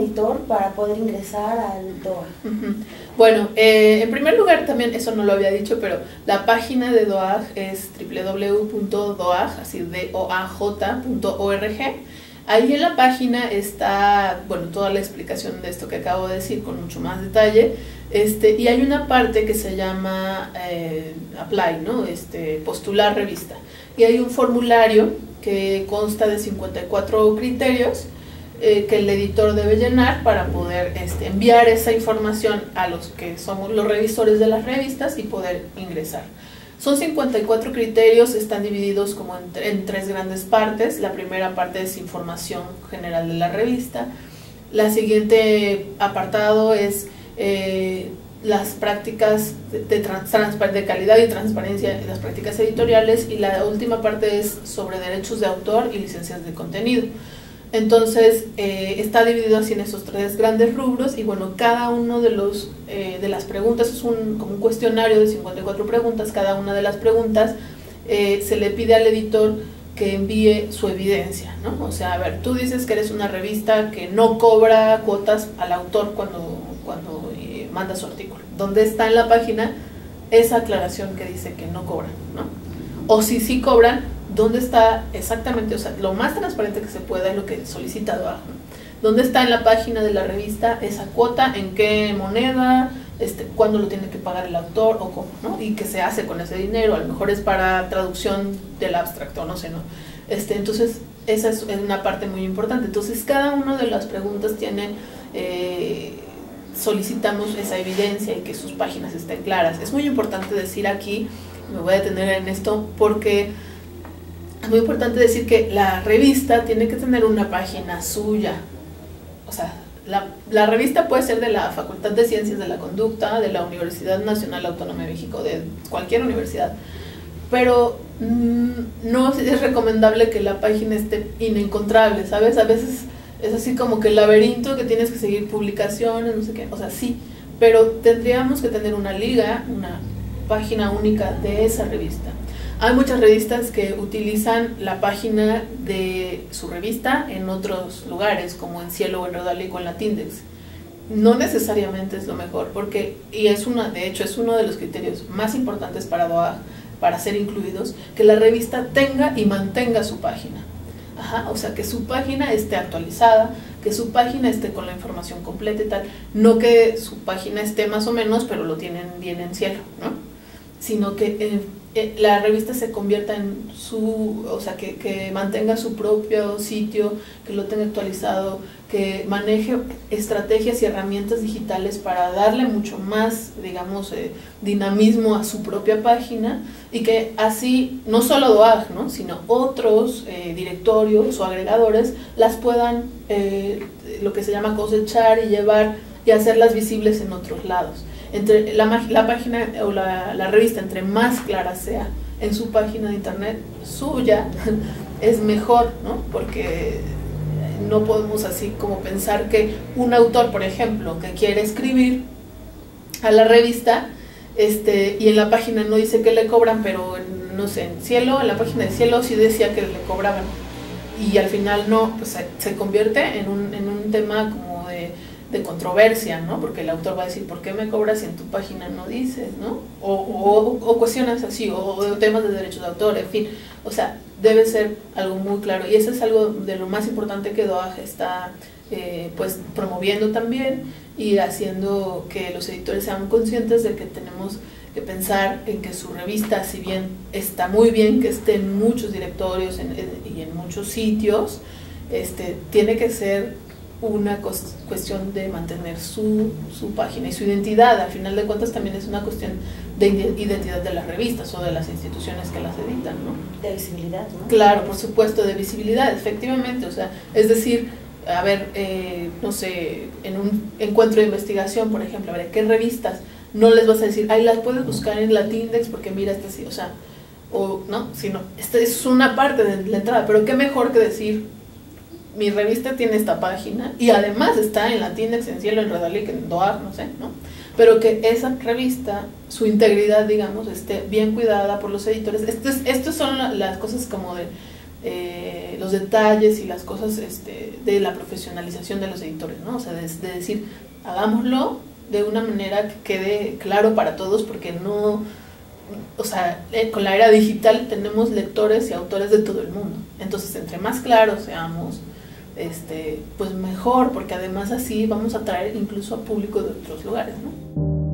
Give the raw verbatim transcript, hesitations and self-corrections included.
editor para poder ingresar al D O A? Uh-huh. Bueno, eh, en primer lugar también, eso no lo había dicho, pero la página de D O A J es doble u doble u doble u punto d o a j, así D O A J punto org. Ahí en la página está, bueno, toda la explicación de esto que acabo de decir con mucho más detalle, este, y hay una parte que se llama eh, Apply, ¿no? Este, postular revista, y hay un formulario que consta de cincuenta y cuatro criterios eh, que el editor debe llenar para poder este, enviar esa información a los que somos los revisores de las revistas y poder ingresar. Son cincuenta y cuatro criterios, están divididos como en, en tres grandes partes. La primera parte es información general de la revista. La siguiente apartado es eh, las prácticas de, de, trans, de calidad y transparencia en las prácticas editoriales, y la última parte es sobre derechos de autor y licencias de contenido. Entonces eh, está dividido así en esos tres grandes rubros, y bueno, cada uno de los eh, de las preguntas es un, como un cuestionario de cincuenta y cuatro preguntas. Cada una de las preguntas eh, se le pide al editor que envíe su evidencia, ¿no? O sea, a ver, tú dices que eres una revista que no cobra cuotas al autor cuando, cuando eh, manda su artículo. ¿Dónde está en la página esa aclaración que dice que no cobran, ¿no? O si sí cobran, ¿dónde está exactamente? O sea, lo más transparente que se pueda es lo que solicita D O A J, ¿no? ¿Dónde está en la página de la revista esa cuota? ¿En qué moneda? Este, ¿Cuándo lo tiene que pagar el autor? ¿O cómo, no? ¿Y qué se hace con ese dinero? A lo mejor es para traducción del abstracto, no sé, ¿no? Este, entonces, esa es una parte muy importante. Entonces, cada una de las preguntas tiene... Eh, solicitamos esa evidencia y que sus páginas estén claras. Es muy importante decir aquí, me voy a detener en esto, porque es muy importante decir que la revista tiene que tener una página suya. O sea, la, la revista puede ser de la Facultad de Ciencias de la Conducta, de la Universidad Nacional Autónoma de México, de cualquier universidad, pero mmm, no es recomendable que la página esté inencontrable, ¿sabes? A veces es así como que el laberinto que tienes que seguir publicaciones, no sé qué, o sea, sí, pero tendríamos que tener una liga, una página única de esa revista. Hay muchas revistas que utilizan la página de su revista en otros lugares, como en Cielo o en Rodalic o en Latindex. No necesariamente es lo mejor, porque, y es una, de hecho, es uno de los criterios más importantes para D O A J, para ser incluidos, que la revista tenga y mantenga su página. Ajá, o sea, que su página esté actualizada, que su página esté con la información completa y tal, no que su página esté más o menos, pero lo tienen bien en Cielo, ¿no? Sino que eh, eh, la revista se convierta en su, o sea, que, que mantenga su propio sitio, que lo tenga actualizado, que maneje estrategias y herramientas digitales para darle mucho más, digamos, eh, dinamismo a su propia página, y que así, no solo D O A J, ¿no?, sino otros eh, directorios o agregadores las puedan, eh, lo que se llama cosechar y llevar y hacerlas visibles en otros lados. Entre la, la página o la, la revista, entre más clara sea en su página de internet suya, es mejor, ¿no? Porque no podemos así como pensar que un autor, por ejemplo, que quiere escribir a la revista, este, y en la página no dice que le cobran, pero en, no sé, en Cielo, en la página de Cielo sí decía que le cobraban, y al final no, pues se, se convierte en un, en un tema como de, de controversia, ¿no? Porque el autor va a decir, ¿por qué me cobras si en tu página no dices, ¿no? O, o, o cuestiones así, o, o temas de derechos de autor, en fin, o sea, debe ser algo muy claro, y eso es algo de lo más importante que D O A J está eh, pues promoviendo también, y haciendo que los editores sean conscientes de que tenemos que pensar en que su revista, si bien está muy bien que esté en muchos directorios en, en, y en muchos sitios, este, tiene que ser una cuestión de mantener su, su página y su identidad. Al final de cuentas también es una cuestión de identidad de las revistas o de las instituciones que las editan, ¿no? De visibilidad, ¿no? Claro, por supuesto, de visibilidad, efectivamente. O sea, es decir, a ver, eh, no sé, en un encuentro de investigación, por ejemplo, a ver, ¿qué revistas? No les vas a decir, ay, las puedes buscar en Latindex porque mira, esta sí, o sea, o no, sino, esta es una parte de la entrada, pero qué mejor que decir, mi revista tiene esta página y además está en Latindex, en Cielo, en Rodalic, en D O A J, no sé, ¿no? Pero que esa revista, su integridad, digamos, esté bien cuidada por los editores. Estos, estos son las cosas como de eh, los detalles y las cosas este, de la profesionalización de los editores, ¿no? O sea, de, de decir, hagámoslo de una manera que quede claro para todos, porque no, o sea, con la era digital tenemos lectores y autores de todo el mundo. Entonces, entre más claros seamos, este, pues mejor, porque además así vamos a atraer incluso a público de otros lugares, ¿no?